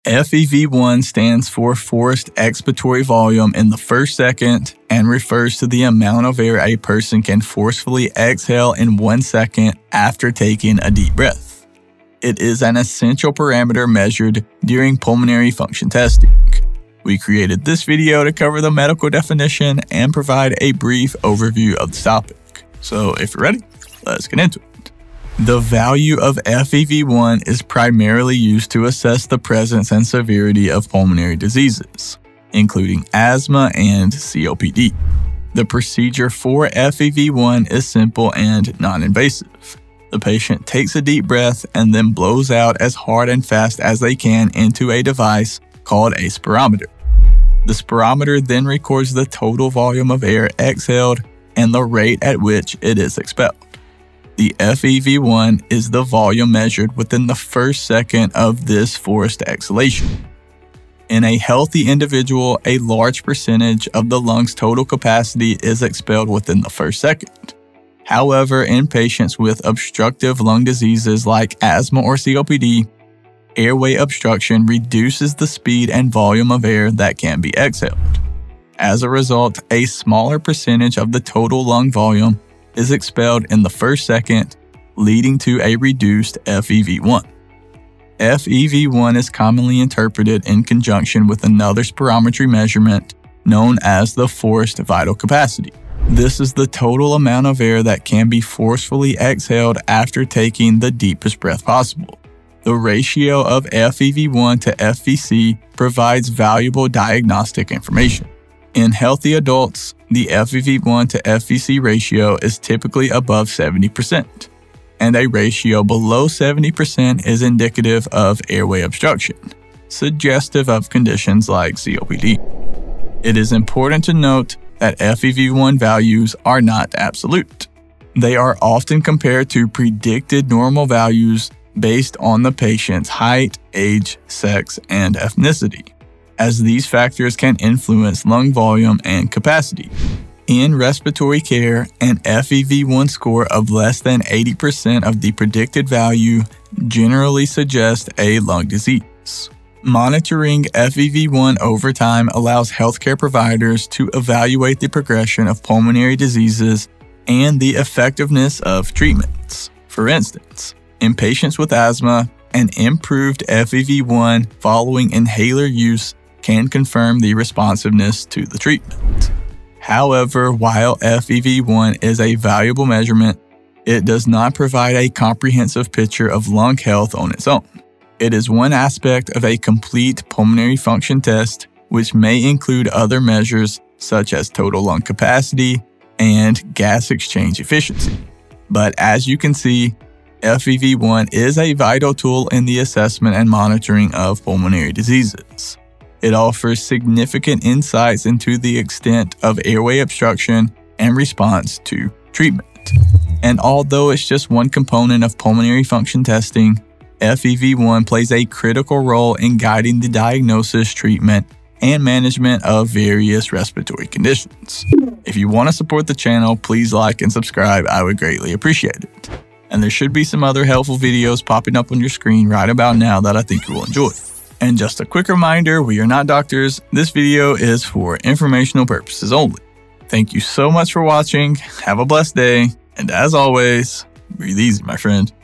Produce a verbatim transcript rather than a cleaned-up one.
F E V one stands for forced expiratory volume in the first second and refers to the amount of air a person can forcefully exhale in one second after taking a deep breath. It is an essential parameter measured during pulmonary function testing. We created this video to cover the medical definition and provide a brief overview of the topic. So if you're ready, let's get into it. The value of F E V one is primarily used to assess the presence and severity of pulmonary diseases, including asthma and C O P D. The procedure for F E V one is simple and non-invasive. The patient takes a deep breath and then blows out as hard and fast as they can into a device called a spirometer. The spirometer then records the total volume of air exhaled and the rate at which it is expelled. The F E V one is the volume measured within the first second of this forced exhalation. In a healthy individual, a large percentage of the lung's total capacity is expelled within the first second. However, in patients with obstructive lung diseases like asthma or C O P D, airway obstruction reduces the speed and volume of air that can be exhaled. As a result, a smaller percentage of the total lung volume is expelled in the first second, leading to a reduced F E V one. F E V one is commonly interpreted in conjunction with another spirometry measurement known as the forced vital capacity. This is the total amount of air that can be forcefully exhaled after taking the deepest breath possible. The ratio of F E V one to F V C provides valuable diagnostic information. In healthy adults, the F E V one to F V C ratio is typically above seventy percent, and a ratio below seventy percent is indicative of airway obstruction, suggestive of conditions like C O P D. It is important to note that F E V one values are not absolute. They are often compared to predicted normal values based on the patient's height, age, sex, and ethnicity, as these factors can influence lung volume and capacity. In respiratory care, an F E V one score of less than eighty percent of the predicted value generally suggests a lung disease. Monitoring F E V one over time allows healthcare providers to evaluate the progression of pulmonary diseases and the effectiveness of treatments. For instance, in patients with asthma, an improved F E V one following inhaler use can confirm the responsiveness to the treatment. However, while F E V one is a valuable measurement, it does not provide a comprehensive picture of lung health on its own. It is one aspect of a complete pulmonary function test, which may include other measures such as total lung capacity and gas exchange efficiency. But as you can see, F E V one is a vital tool in the assessment and monitoring of pulmonary diseases. It offers significant insights into the extent of airway obstruction and response to treatment. And although it's just one component of pulmonary function testing, F E V one plays a critical role in guiding the diagnosis, treatment, and management of various respiratory conditions. If you want to support the channel, please like and subscribe. I would greatly appreciate it. And there should be some other helpful videos popping up on your screen right about now that I think you will enjoy. And just a quick reminder, we are not doctors. This video is for informational purposes only. Thank you so much for watching. Have a blessed day. And as always, breathe easy, my friend.